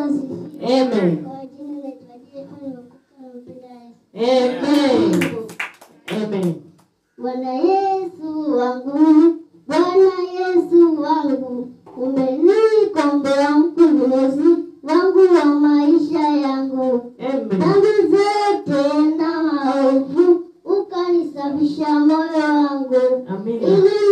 Amen. Amen. Amen. Bwana Yesu wangu, Bwana Yesu wangu, umenikomboa mkombozi wangu wa maisha yangu. Amen. Dhambi zote na maovu ukanisafisha moyo wangu. Amen. Ili